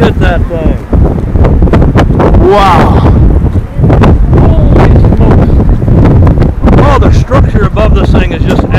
at that thing. Wow. Holy smokes. Oh, the structure above this thing is just